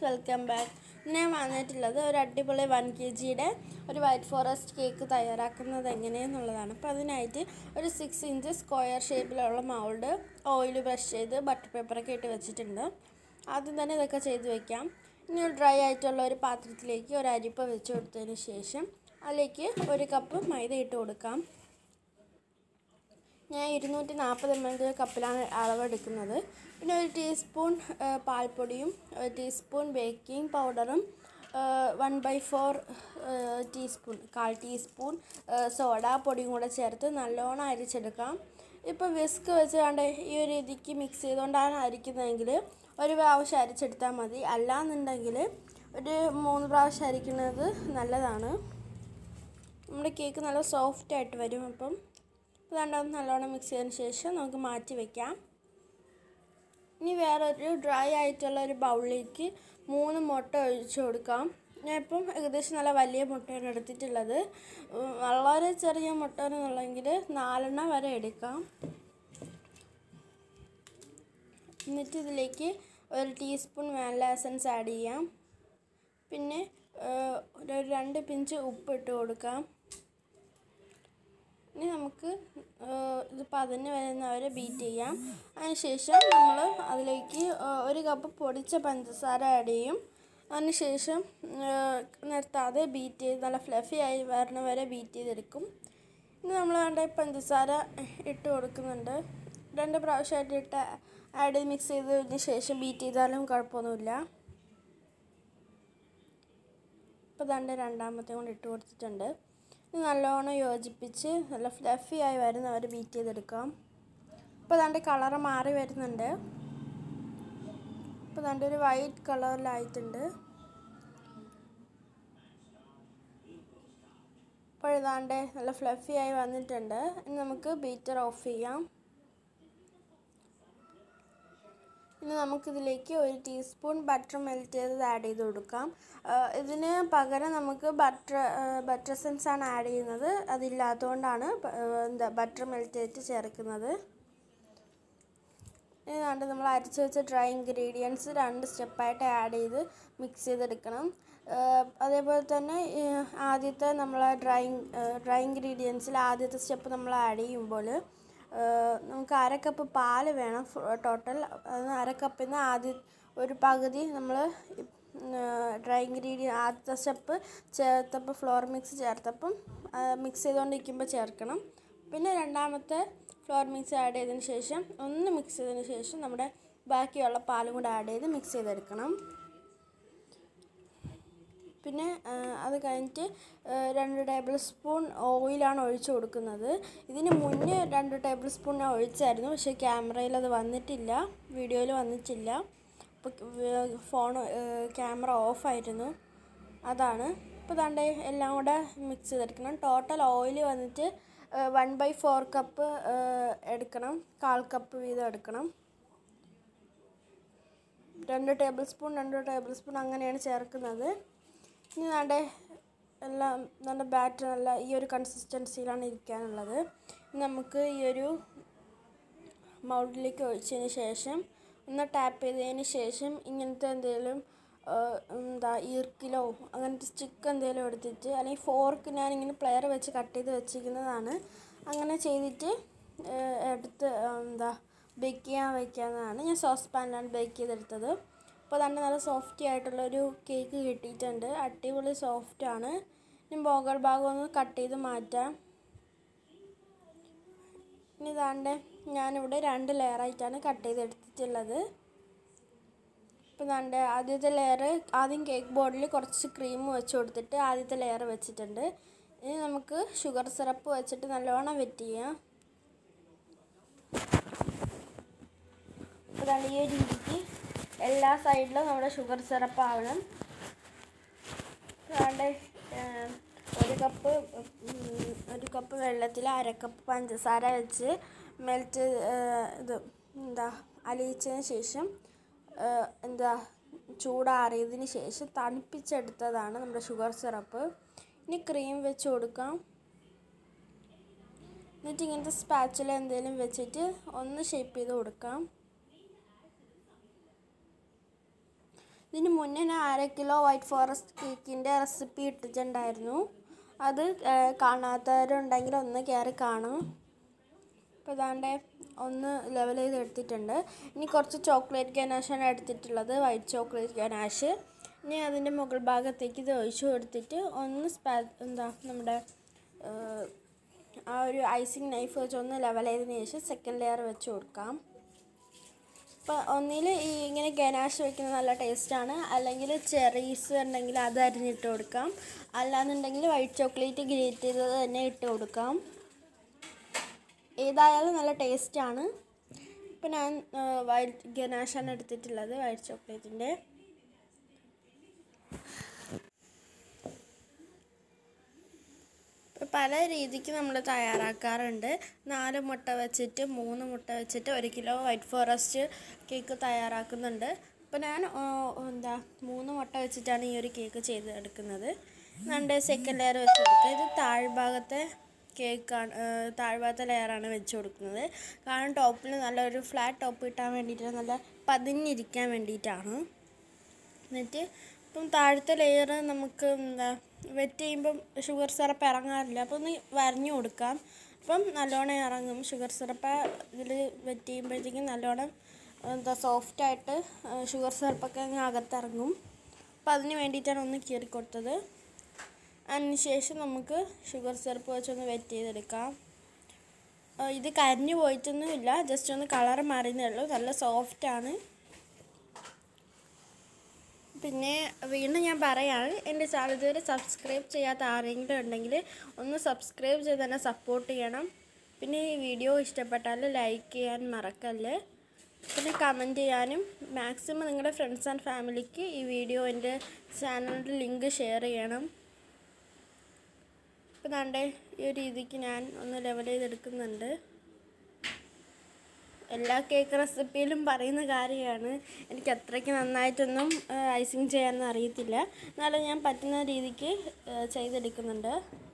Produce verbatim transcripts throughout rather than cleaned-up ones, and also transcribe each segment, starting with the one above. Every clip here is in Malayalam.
Welcome back. ഞാൻ വന്നിട്ടുള്ളത് ഒരു അടിപൊളി വൺ കെ ജിയുടെ ഒരു വൈറ്റ് ഫോറസ്റ്റ് കേക്ക് തയ്യാറാക്കുന്നത് എങ്ങനെയെന്നുള്ളതാണ്. അപ്പോൾ അതിനായിട്ട് ഒരു സിക്സ് ഇഞ്ച് സ്ക്വയർ ഷേപ്പിലുള്ള മൗൾഡ് ഓയിൽ ബ്രഷ് ചെയ്ത് ബട്ടർ പേപ്പറൊക്കെ ഇട്ട് വെച്ചിട്ടുണ്ട്. ആദ്യം തന്നെ ഇതൊക്കെ ചെയ്ത് വെക്കാം. ഇനി ഒരു ഡ്രൈ ആയിട്ടുള്ള ഒരു പാത്രത്തിലേക്ക് ഒരു അരിപ്പ വെച്ച് കൊടുത്തതിന് ശേഷം അതിലേക്ക് ഒരു കപ്പ് മൈദ ഇട്ട് കൊടുക്കാം. ഞാൻ ഇരുന്നൂറ്റി നാൽപ്പത് എം എൽ കപ്പിലാണ് അളവെടുക്കുന്നത്. പിന്നെ ഒരു ടീസ്പൂൺ പാൽപ്പൊടിയും ഒരു ടീസ്പൂൺ ബേക്കിംഗ് പൗഡറും വൺ ബൈ ഫോർ ടീസ്പൂൺ കാൽ ടീസ്പൂൺ സോഡാ പൊടിയും കൂടെ ചേർത്ത് നല്ലോണം അരിച്ചെടുക്കാം. ഇപ്പോൾ വിസ്ക് വെച്ച് കണ്ട് ഈ ഒരു രീതിക്ക് മിക്സ് ചെയ്തുകൊണ്ടാണ് അരിക്കുന്നതെങ്കിൽ ഒരു പ്രാവശ്യം അരിച്ചെടുത്താൽ മതി. അല്ലാന്നുണ്ടെങ്കിൽ ഒരു മൂന്ന് പ്രാവശ്യം അരിക്കുന്നത് നല്ലതാണ്. നമ്മുടെ കേക്ക് നല്ല സോഫ്റ്റായിട്ട് വരും. അപ്പം രണ്ടാമത് നല്ലോണം മിക്സ് ചെയ്തതിന് ശേഷം നമുക്ക് മാറ്റി വയ്ക്കാം. ഇനി വേറൊരു ഡ്രൈ ആയിട്ടുള്ള ഒരു ബൗളിലേക്ക് മൂന്ന് മുട്ട ഒഴിച്ചു കൊടുക്കാം. ഞാൻ ഇപ്പം ഏകദേശം നല്ല വലിയ മുട്ടയാണ് എടുത്തിട്ടുള്ളത്. വളരെ ചെറിയ മുട്ട എന്നുള്ളെങ്കിൽ നാലെണ്ണം വരെ എടുക്കാം. എന്നിട്ട് ഇതിലേക്ക് ഒരു ടീസ്പൂൺ വാനില എസൻസ് ആഡ് ചെയ്യാം. പിന്നെ ഒരു രണ്ട് പിഞ്ച് ഉപ്പ് ഇട്ട് കൊടുക്കാം. ഇനി നമുക്ക് ഇത് പതിന് വരുന്നവരെ ബീറ്റ് ചെയ്യാം. അതിനുശേഷം നമ്മൾ അതിലേക്ക് ഒരു കപ്പ് പൊടിച്ച പഞ്ചസാര ആഡ് ചെയ്യും. അതിനുശേഷം നിർത്താതെ ബീറ്റ് ചെയ്ത് നല്ല ഫ്ലഫി ആയി വരണ വരെ ബീറ്റ് ചെയ്തെടുക്കും. ഇനി നമ്മൾ വേണ്ട പഞ്ചസാര ഇട്ട് കൊടുക്കുന്നുണ്ട്. രണ്ട് പ്രാവശ്യമായിട്ട് ഇട്ട് ആഡ് ചെയ്ത് മിക്സ് ചെയ്തതിന് ശേഷം ബീറ്റ് ചെയ്താലും കുഴപ്പമൊന്നുമില്ല. ഇപ്പോൾ ദാണ്ട് രണ്ടാമത്തെ കൊണ്ട് ഇട്ട് കൊടുത്തിട്ടുണ്ട്. നല്ലോണം യോജിപ്പിച്ച് നല്ല ഫ്ലഫി ആയി വരുന്നവർ ബീറ്റ് ചെയ്തെടുക്കാം. ഇപ്പോൾ ദാണ്ട് കളറ് മാറി വരുന്നുണ്ട്. ഇപ്പോൾ ദാണ്ട് ഒരു വൈറ്റ് കളറിലായിട്ടുണ്ട്. ഇപ്പോൾ ഇതാണ്ട് നല്ല ഫ്ലഫി ആയി വന്നിട്ടുണ്ട്. ഇനി നമുക്ക് ബീറ്റർ ഓഫ് ചെയ്യാം. ഇനി നമുക്കിതിലേക്ക് ഒരു ടീസ്പൂൺ ബട്ടർ മെൽറ്റ് ചെയ്തത് ആഡ് ചെയ്ത് കൊടുക്കാം. ഇതിന് പകരം നമുക്ക് ബട്ടർ ബട്ടർ എസൻസ് ആണ് ആഡ് ചെയ്യുന്നത്. അതില്ലാത്തതുകൊണ്ടാണ് എന്താ ബട്ടർ മെൽറ്റ് ചെയ്തിട്ട് ചേർക്കുന്നത്. ഇനി കണ്ട് നമ്മൾ അരച്ച് വെച്ച ഡ്രൈ ഇൻഗ്രീഡിയൻസ് രണ്ട് സ്റ്റെപ്പായിട്ട് ആഡ് ചെയ്ത് മിക്സ് ചെയ്തെടുക്കണം. അതേപോലെ തന്നെ ആദ്യത്തെ നമ്മൾ ഡ്രൈ ഡ്രൈ ഇൻഗ്രീഡിയൻസിൽ ആദ്യത്തെ സ്റ്റെപ്പ് നമ്മൾ ആഡ് ചെയ്യുമ്പോൾ നമുക്ക് അര കപ്പ് പാല് വേണം ടോട്ടൽ. അര കപ്പിൽ നിന്ന് ആദ്യം ഒരു പകുതി നമ്മൾ ഡ്രൈ ഇൻഗ്രീഡിയൻ ആദ്യത്തെ സ്റ്റെപ്പ് ചേർത്തപ്പോൾ ഫ്ലോർ മിക്സ് ചേർത്തപ്പം മിക്സ് ചെയ്തുകൊണ്ടിരിക്കുമ്പോൾ ചേർക്കണം. പിന്നെ രണ്ടാമത്തെ ഫ്ലോർ മിക്സ് ആഡ് ചെയ്തതിന് ശേഷം ഒന്ന് മിക്സ് ചെയ്തതിന് ശേഷം നമ്മുടെ ബാക്കിയുള്ള പാലും കൂടെ ആഡ് ചെയ്ത് മിക്സ് ചെയ്തെടുക്കണം. പിന്നെ അത് കഴിഞ്ഞിട്ട് രണ്ട് ടേബിൾ സ്പൂൺ ഓയിലാണ് ഒഴിച്ചു കൊടുക്കുന്നത്. ഇതിന് മുന്നേ രണ്ട് ടേബിൾ സ്പൂൺ ഞാൻ ഒഴിച്ചായിരുന്നു. പക്ഷേ ക്യാമറയിൽ അത് വന്നിട്ടില്ല, വീഡിയോയിൽ വന്നിട്ടില്ല. അപ്പോൾ ഫോൺ ക്യാമറ ഓഫായിരുന്നു, അതാണ്. ഇപ്പോൾ ദാണ്ട് എല്ലാം കൂടെ മിക്സ് ചെയ്തെടുക്കണം. ടോട്ടൽ ഓയിൽ വന്നിട്ട് വൺ ബൈ ഫോർ കപ്പ് എടുക്കണം. കാൽ കപ്പ് വീതം എടുക്കണം. രണ്ട് ടേബിൾ സ്പൂൺ രണ്ട് ടേബിൾ സ്പൂൺ അങ്ങനെയാണ് ചേർക്കുന്നത്. ഇനി നല്ല എല്ലാം നല്ല ബാറ്റർ നല്ല ഈ ഒരു കൺസിസ്റ്റൻസിയിലാണ് ഇരിക്കാനുള്ളത്. നമുക്ക് ഈ ഒരു മൗൾഡിലേക്ക് ഒഴിച്ചതിന് ശേഷം ഒന്ന് ടാപ്പ് ചെയ്തതിന് ശേഷം ഇങ്ങനത്തെ എന്തെങ്കിലും എന്താ ഈർക്കിലോ അങ്ങനത്തെ സ്റ്റിക്ക് എന്തെങ്കിലും എടുത്തിട്ട്, അല്ലെങ്കിൽ ഫോർക്ക് ഞാനിങ്ങനെ പ്ലെയർ വെച്ച് കട്ട് ചെയ്ത് വെച്ചിരിക്കുന്നതാണ്, അങ്ങനെ ചെയ്തിട്ട് എടുത്ത് എന്താ ബേക്ക് ചെയ്യാൻ വയ്ക്കാവുന്നതാണ്. ഞാൻ സോസ് പാനിലാണ് ബേക്ക് ചെയ്തെടുത്തത്. അപ്പോൾ തന്നെ നല്ല സോഫ്റ്റി ആയിട്ടുള്ളൊരു കേക്ക് കിട്ടിയിട്ടുണ്ട്. അടിപൊളി സോഫ്റ്റാണ്. ഇനി മുകൾ ഭാഗം ഒന്ന് കട്ട് ചെയ്ത് മാറ്റാം. ഇനി ഇതാണ്ട് ഞാനിവിടെ രണ്ട് ലെയറായിട്ടാണ് കട്ട് ചെയ്തെടുത്തിട്ടുള്ളത്. ഇപ്പോൾ ദാണ്ട് ആദ്യത്തെ ലെയർ ആദ്യം കേക്ക് ബോർഡിൽ കുറച്ച് ക്രീം വെച്ച് കൊടുത്തിട്ട് ആദ്യത്തെ ലെയർ വെച്ചിട്ടുണ്ട്. ഇനി നമുക്ക് ഷുഗർ സിറപ്പ് വെച്ചിട്ട് നല്ലോണം വെറ്റ് ചെയ്യാം. അപ്പോൾ ദാണ്ട് ഈ ഒരു രീതിക്ക് എല്ലാ സൈഡിലും നമ്മുടെ ഷുഗർ സിറപ്പ് ആവണം. അതുകൊണ്ട് ഒരു കപ്പ് ഒരു കപ്പ് വെള്ളത്തിൽ അര കപ്പ് പഞ്ചസാര വെച്ച് മെൽറ്റ് ഇത് എന്താ അലിയിച്ചതിന് ശേഷം എന്താ ചൂടാറിയതിന് ശേഷം തണുപ്പിച്ചെടുത്തതാണ് നമ്മുടെ ഷുഗർ സിറപ്പ്. ഇനി ക്രീം വെച്ച് കൊടുക്കാം. എന്നിട്ട് ഇങ്ങനത്തെ സ്പാച്ചുല എന്തെങ്കിലും വെച്ചിട്ട് ഒന്ന് ഷേപ്പ് ചെയ്ത് കൊടുക്കാം. ഇതിന് മുന്നേ ഞാൻ അര കിലോ വൈറ്റ് ഫോറസ്റ്റ് കേക്കിൻ്റെ റെസിപ്പി ഇട്ടിട്ടുണ്ടായിരുന്നു. അത് കാണാത്തവരുണ്ടെങ്കിൽ ഒന്ന് കയറി കാണും. അപ്പോൾ ഇതാണ്ട് ഒന്ന് ലെവൽ ചെയ്ത് എടുത്തിട്ടുണ്ട്. ഇനി കുറച്ച് ചോക്ലേറ്റ് ഗനാഷാണ് എടുത്തിട്ടുള്ളത്, വൈറ്റ് ചോക്ലേറ്റ് ഗനാഷ്. ഇനി അതിൻ്റെ മുകൾ ഭാഗത്തേക്ക് ഇത് ഒഴിച്ചു കൊടുത്തിട്ട് ഒന്ന് സ്പാ എന്താ നമ്മുടെ ആ ഒരു ഐസിങ് നൈഫ് വെച്ച് ഒന്ന് ലെവൽ ചെയ്തതിന് ശേഷം സെക്കൻഡ് ലെയർ വെച്ച് കൊടുക്കാം. അപ്പോൾ ഒന്നിൽ ഈ ഇങ്ങനെ ഗനാഷ് വയ്ക്കുന്നത് നല്ല ടേസ്റ്റാണ്. അല്ലെങ്കിൽ ചെറീസ് ഉണ്ടെങ്കിൽ അത് അരിഞ്ഞിട്ട് കൊടുക്കാം. അല്ലാന്നുണ്ടെങ്കിൽ വൈറ്റ് ചോക്ലേറ്റ് ഗ്രേറ്റ് ചെയ്തത് തന്നെ ഇട്ട് കൊടുക്കാം. ഏതായാലും നല്ല ടേസ്റ്റാണ്. ഇപ്പോൾ ഞാൻ വൈറ്റ് ഗനാഷാണ് എടുത്തിട്ടുള്ളത്, വൈറ്റ് ചോക്ലേറ്റിൻ്റെ. പല രീതിക്ക് നമ്മൾ തയ്യാറാക്കാറുണ്ട്. നാല് മുട്ട വെച്ചിട്ട് മൂന്ന് മുട്ട വെച്ചിട്ട് ഒരു കിലോ വൈറ്റ് ഫോറസ്റ്റ് കേക്ക് തയ്യാറാക്കുന്നുണ്ട്. അപ്പോൾ ഞാൻ എന്താ മൂന്ന് മുട്ട വെച്ചിട്ടാണ് ഈ ഒരു കേക്ക് ചെയ്തെടുക്കുന്നത്. രണ്ട് സെക്കൻഡ് ലെയർ വെച്ച് കൊടുക്കുക. ഇത് താഴ്ഭാഗത്തെ കേക്കാണ്, താഴ്ഭാഗത്തെ ലെയറാണ് വെച്ച് കൊടുക്കുന്നത്. കാരണം ടോപ്പിൽ നല്ലൊരു ഫ്ലാറ്റ് ടോപ്പ് കിട്ടാൻ വേണ്ടിയിട്ട്, നല്ല പതിഞ്ഞിരിക്കാൻ വേണ്ടിയിട്ടാണ്. എന്നിട്ട് ഇപ്പം താഴത്തെ ലെയർ നമുക്ക് എന്താ വെറ്റ് ചെയ്യുമ്പം ഷുഗർ സിറപ്പ് ഇറങ്ങാറില്ല, അപ്പോൾ ഒന്ന് വരഞ്ഞു കൊടുക്കാം. അപ്പം നല്ലോണം ഇറങ്ങും ഷുഗർ സിറപ്പ്. ഇതിൽ വെറ്റ് ചെയ്യുമ്പോഴത്തേക്കും നല്ലോണം എന്താ സോഫ്റ്റായിട്ട് ഷുഗർ സിറപ്പൊക്കെ അങ്ങ് അകത്തിറങ്ങും. അപ്പം അതിന് വേണ്ടിയിട്ടാണ് ഒന്ന് കീറി കൊടുത്തത്. അതിന് ശേഷം നമുക്ക് ഷുഗർ സിറപ്പ് വെച്ചൊന്ന് വെറ്റ് ചെയ്തെടുക്കാം. ഇത് കരിഞ്ഞു പോയിട്ടൊന്നുമില്ല, ജസ്റ്റ് ഒന്ന് കളർ മാറിയതേ ഉള്ളൂ. നല്ല സോഫ്റ്റാണ്. പിന്നെ വീണ്ടും ഞാൻ പറയാണ്, എൻ്റെ ചാനൽ ഇതുവരെ സബ്സ്ക്രൈബ് ചെയ്യാത്ത ആരെങ്കിലും ഉണ്ടെങ്കിൽ ഒന്ന് സബ്സ്ക്രൈബ് ചെയ്ത് തന്നെ സപ്പോർട്ട് ചെയ്യണം. പിന്നെ ഈ വീഡിയോ ഇഷ്ടപ്പെട്ടാൽ ലൈക്ക് ചെയ്യാൻ മറക്കല്ലേ. പിന്നെ കമൻറ്റ് ചെയ്യാനും മാക്സിമം നിങ്ങളുടെ ഫ്രണ്ട്സ് ആൻഡ് ഫാമിലിക്ക് ഈ വീഡിയോ എൻ്റെ ചാനലിൻ്റെ ലിങ്ക് ഷെയർ ചെയ്യണം. ഇപ്പോൾ ദാണ്ടെ ഈ ഒരു രീതിക്ക് ഞാൻ ഒന്ന് ലെവൽ ചെയ്തെടുക്കുന്നുണ്ട്. എല്ലാ കേക്ക് റെസിപ്പിയിലും പറയുന്ന കാര്യമാണ്. എനിക്ക് അത്രയ്ക്ക് നന്നായിട്ടൊന്നും ഐസിങ് ചെയ്യാനൊന്നും അറിയത്തില്ല. എന്നാലും ഞാൻ പറ്റുന്ന രീതിക്ക് ചെയ്തെടുക്കുന്നുണ്ട്.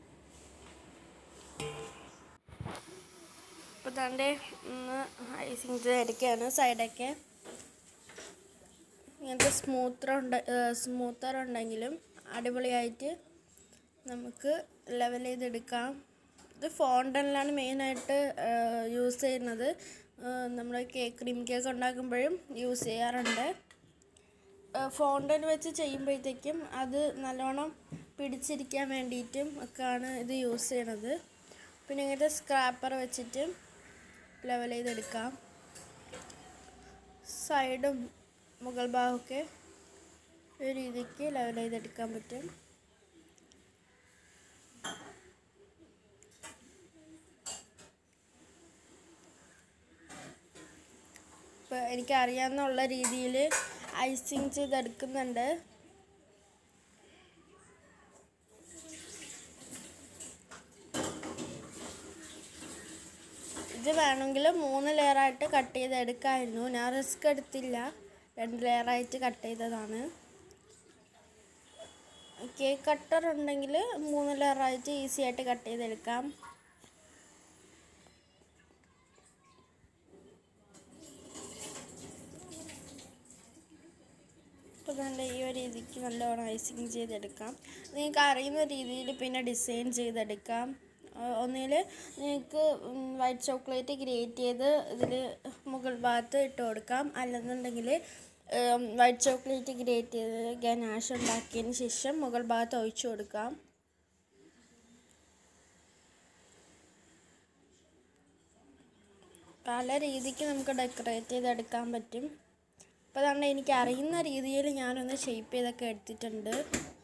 ഇപ്പോൾ തന്നെ ഒന്ന് ഐസിങ് ചെയ്തെടുക്കുകയാണ്. സൈഡൊക്കെ ഇങ്ങനത്തെ സ്മൂത്തർ ഉണ്ട് സ്മൂത്തർ ഉണ്ടെങ്കിലും അടിപൊളിയായിട്ട് നമുക്ക് ലെവൽ ചെയ്തെടുക്കാം. ഇത് ഫോണ്ടനിലാണ് മെയിനായിട്ട് യൂസ് ചെയ്യുന്നത്. നമ്മൾ കേക്ക് ക്രീം കേക്ക് ഉണ്ടാക്കുമ്പോഴും യൂസ് ചെയ്യാറുണ്ട്. ഫോണ്ടൻ വെച്ച് ചെയ്യുമ്പോഴത്തേക്കും അത് നല്ലോണം പിടിച്ചിരിക്കാൻ വേണ്ടിയിട്ടും ഒക്കെയാണ് ഇത് യൂസ് ചെയ്യണത്. പിന്നെ ഇങ്ങനത്തെ സ്ക്രാപ്പർ വെച്ചിട്ട് ലെവൽ ചെയ്തെടുക്കാം. സൈഡും മുകൾ ഭാഗമൊക്കെ ഒരു രീതിക്ക് ലെവൽ ചെയ്തെടുക്കാൻ പറ്റും. ഇപ്പോൾ എനിക്കറിയാവുന്നുള്ള രീതിയിൽ ഐസിങ് ചെയ്തെടുക്കുന്നുണ്ട്. ഇത് വേണമെങ്കിൽ മൂന്ന് ലെയറായിട്ട് കട്ട് ചെയ്തെടുക്കാമായിരുന്നു. ഞാൻ റിസ്ക് എടുത്തില്ല, രണ്ട് ലെയറായിട്ട് കട്ട് ചെയ്തതാണ്. കേക്ക് കട്ടർ ഉണ്ടെങ്കിൽ മൂന്ന് ലെയറായിട്ട് ഈസി ആയിട്ട് കട്ട് ചെയ്തെടുക്കാം. അപ്പോൾ നല്ല ഈ ഒരു രീതിക്ക് നല്ലോണം ഐസിങ് ചെയ്തെടുക്കാം. നിങ്ങൾക്ക് അറിയുന്ന രീതിയിൽ പിന്നെ ഡിസൈൻ ചെയ്തെടുക്കാം. ഒന്നിൽ നിങ്ങൾക്ക് വൈറ്റ് ചോക്ലേറ്റ് ഗ്രേറ്റ് ചെയ്ത് ഇതിൽ മുകൾ ഭാഗത്ത് ഇട്ട് കൊടുക്കാം. അല്ലെന്നുണ്ടെങ്കിൽ വൈറ്റ് ചോക്ലേറ്റ് ഗ്രേറ്റ് ചെയ്ത് ഗനാഷ് ഉണ്ടാക്കിയതിന് ശേഷം മുകൾ ഭാഗത്ത് ഒഴിച്ചു കൊടുക്കാം. പല രീതിക്ക് നമുക്ക് ഡെക്കറേറ്റ് ചെയ്തെടുക്കാൻ പറ്റും. അപ്പോൾ അതുകൊണ്ട് എനിക്ക് അറിയുന്ന രീതിയിൽ ഞാനൊന്ന് ഷേപ്പ് ചെയ്തൊക്കെ എടുത്തിട്ടുണ്ട്.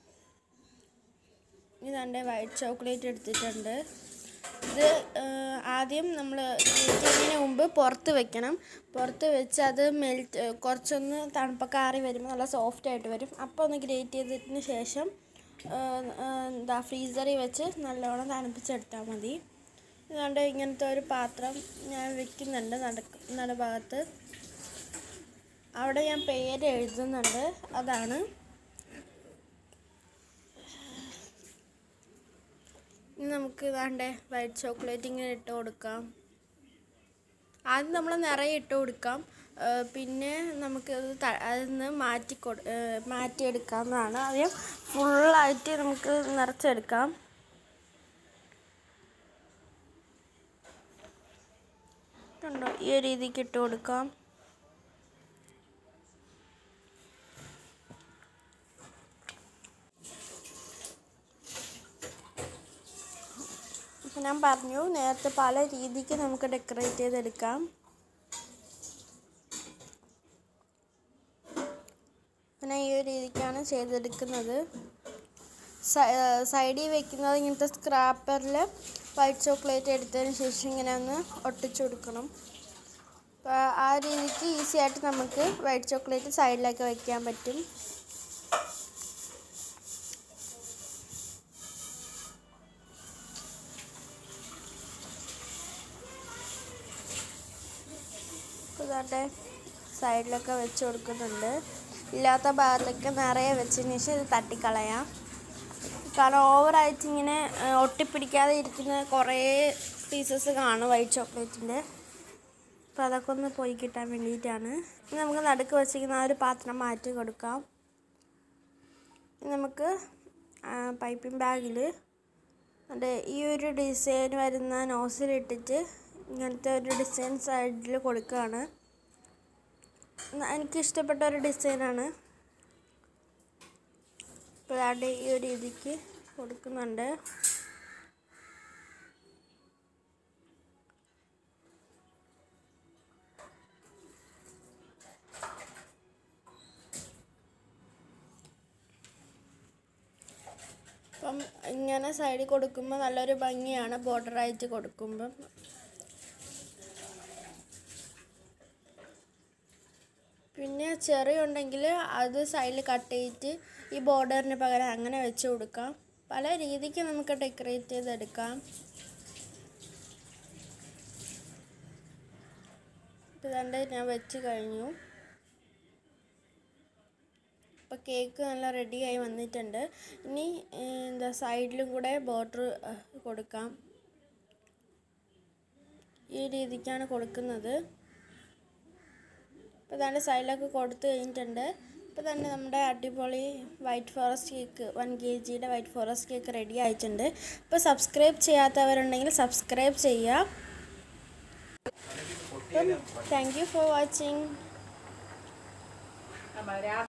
ഇതാണ്ട് വൈറ്റ് ചോക്ലേറ്റ് എടുത്തിട്ടുണ്ട്. ഇത് ആദ്യം നമ്മൾ ഗ്രേറ്റ് ചെയ്യുന്നതിന് മുമ്പ് പുറത്ത് വെക്കണം. പുറത്ത് വെച്ച് അത് മെൽറ്റ് കുറച്ചൊന്ന് തണുപ്പൊക്കെ ആറി വരുമ്പോൾ നല്ല സോഫ്റ്റായിട്ട് വരും. അപ്പോൾ ഒന്ന് ഗ്രേറ്റ് ചെയ്തതിന് ശേഷം എന്താ ഫ്രീസറിൽ വെച്ച് നല്ലോണം തണുപ്പിച്ചെടുത്താൽ മതി. ഇതുകൊണ്ട് ഇങ്ങനത്തെ ഒരു പാത്രം ഞാൻ വെക്കുന്നുണ്ട് നടക്ക് നടുഭാഗത്ത്. അവിടെ ഞാൻ പേര് എഴുതുന്നുണ്ട്, അതാണ്. ഇനി നമുക്ക് ഇതാണ്ട് വൈറ്റ് ചോക്ലേറ്റ് ഇങ്ങനെ ഇട്ട് കൊടുക്കാം. ആദ്യം നമ്മൾ നിറയെ ഇട്ട് കൊടുക്കാം. പിന്നെ നമുക്കത് അതിൽ നിന്ന് മാറ്റി കൊടു മാറ്റിയെടുക്കാവുന്നതാണ്. ആദ്യം ഫുള്ളായിട്ട് നമുക്ക് നിറച്ചെടുക്കാം. കണ്ടോ, ഈ ഒരു രീതിക്ക് ഇട്ട് കൊടുക്കാം. അപ്പം ഞാൻ പറഞ്ഞു നേരത്തെ പല രീതിക്ക് നമുക്ക് ഡെക്കറേറ്റ് ചെയ്തെടുക്കാം. പിന്നെ ഈ ഒരു രീതിക്കാണ് ചെയ്തെടുക്കുന്നത്. സൈഡിൽ വെക്കുന്നത് ഇങ്ങനത്തെ സ്ക്രാപ്പറിൽ വൈറ്റ് ചോക്ലേറ്റ് എടുത്തതിന് ശേഷം ഇങ്ങനെ ഒന്ന് ഒട്ടിച്ചു കൊടുക്കണം. അപ്പോൾ ആ രീതിക്ക് ഈസി ആയിട്ട് നമുക്ക് വൈറ്റ് ചോക്ലേറ്റ് സൈഡിലൊക്കെ വയ്ക്കാൻ പറ്റും. ഇതാട്ടെ സൈഡിലൊക്കെ വെച്ച് കൊടുക്കുന്നുണ്ട്. ഇല്ലാത്ത ഭാഗത്തൊക്കെ നിറയെ വെച്ചതിന് ശേഷം ഇത് തട്ടിക്കളയാം. കാരണം ഓവറായിട്ട് ഇങ്ങനെ ഒട്ടിപ്പിടിക്കാതെ ഇരിക്കുന്ന കുറേ പീസസ് കാണും വൈറ്റ് ചോക്ലേറ്റിൻ്റെ. അപ്പോൾ അതൊക്കെ ഒന്ന് പോയി കിട്ടാൻ വേണ്ടിയിട്ടാണ്. ഇനി നമുക്ക് നടുക്ക് വെച്ചിരിക്കുന്ന ആ ഒരു പാത്രം മാറ്റി കൊടുക്കാം. നമുക്ക് പൈപ്പിംഗ് ബാഗിൽ അത് ഈ ഒരു ഡിസൈൻ വരുന്ന നോസിലിട്ടിട്ട് ഇങ്ങനത്തെ ഒരു ഡിസൈൻ സൈഡിൽ കൊടുക്കുകയാണ്. എനിക്കിഷ്ടപ്പെട്ട ഒരു ഡിസൈനാണ്. അപ്പോൾ അതാണ്ട് ഈ ഒരു രീതിക്ക് കൊടുക്കുന്നുണ്ട്. അപ്പം ഇങ്ങനെ സൈഡിൽ കൊടുക്കുമ്പോൾ നല്ലൊരു ഭംഗിയാണ് ബോർഡറായിട്ട് കൊടുക്കുമ്പം. പിന്നെ ചെറി ഉണ്ടെങ്കിൽ അത് സൈഡിൽ കട്ട് ചെയ്തിട്ട് ഈ ബോർഡറിന് പകരം അങ്ങനെ വെച്ച് കൊടുക്കാം. പല രീതിക്ക് നമുക്ക് ഡെക്കറേറ്റ് ചെയ്തെടുക്കാം. ഇതാണ്ട് ഞാൻ വെച്ച് കഴിഞ്ഞു. അപ്പോൾ കേക്ക് നല്ല റെഡിയായി വന്നിട്ടുണ്ട്. ഇനി എന്താ സൈഡിലും കൂടെ ബോർഡർ കൊടുക്കാം. ഈ രീതിക്കാണ് കൊടുക്കുന്നത്. അപ്പോൾ തന്നെ സൈഡിലൊക്കെ കൊടുത്തു കഴിഞ്ഞിട്ടുണ്ട്. ഇപ്പോൾ തന്നെ നമ്മുടെ അടിപൊളി white forest cake one K ജിയുടെ വൈറ്റ് ഫോറസ്റ്റ് കേക്ക് റെഡി ആയിട്ടുണ്ട്. ഇപ്പോൾ സബ്സ്ക്രൈബ് ചെയ്യാത്തവരുണ്ടെങ്കിൽ സബ്സ്ക്രൈബ് ചെയ്യുക. അപ്പം താങ്ക് യു ഫോർ വാച്ചിങ്.